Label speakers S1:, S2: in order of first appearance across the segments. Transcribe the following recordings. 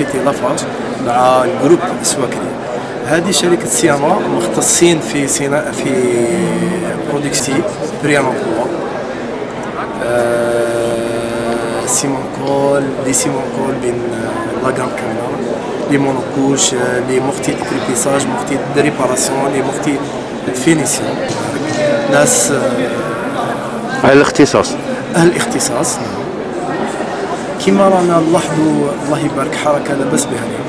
S1: سوسيتي لافاج مع الجروب سواكري. هذه شركة صيانة مختصين في صناعة في برودكتي بريانوكوا، سيمونكول لي سيمونكول بين لاغام كاملة، لي مونوكوش، لي مختي ديكريبيساج، مختي ريباراسيون، لي مختي فينيسيون. ناس
S2: أهل الاختصاص.
S1: أهل الاختصاص. كما رانا نلاحظوا الله يبارك حركة لاباس بها اليوم،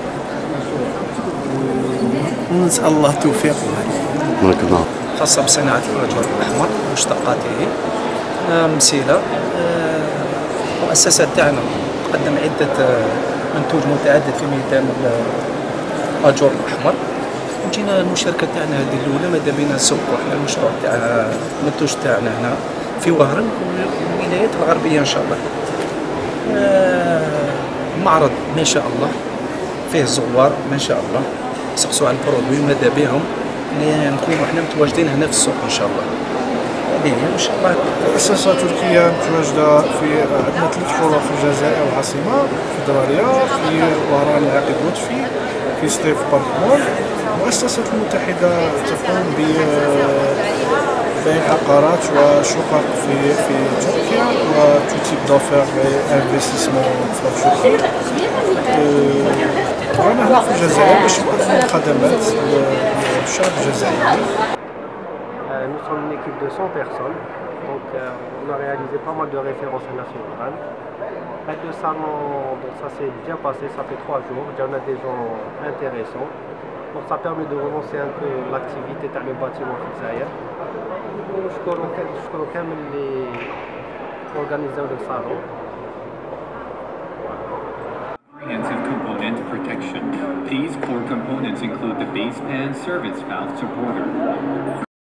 S1: ونسأل الله التوفيق.
S3: خاصة بصناعة الرجل الأحمر ومشتقاته. مسيلة المؤسسة تاعنا تقدم عدة منتوج متعدد في ميدان الأجور الأحمر، وجينا المشاركة تاعنا هذه الأولى ماذا بينا نسوقوا احنا المشروع تاع المنتوج تاعنا هنا في وهران والولايات الغربية إن شاء الله. معرض ما شاء الله فيه زوار ما شاء الله يسقسوا على البرودوي ماذا بهم نكونوا احنا متواجدين هنا في السوق ان شاء الله. هذه ان شاء الله.
S4: مؤسسة تركية متواجدة في عندنا 3 فروع في الجزائر العاصمة في درارية، في وهران العقيد لطفي، في ستيف بارك مول. المؤسسة المتحدة تقوم ببيع عقارات وشقق في تركيا و تو تيب دافير انفستيسمون في تركيا. رانا هنا في الجزائر باش نقدموا الخدمات للشعب الجزائري.
S5: Nous sommes une équipe de 100 personnes, donc on a réalisé pas mal de références nationales. Le salon, donc ça s'est bien passé, ça fait 3 jours, il y en a des gens intéressants. Donc ça permet de relancer un peu l'activité dans le bâtiment في الجزائر. ونشكروا كامل اللي organisaient le salon.
S6: Comprehensive component protection. These core components include the base pan service valve supporter,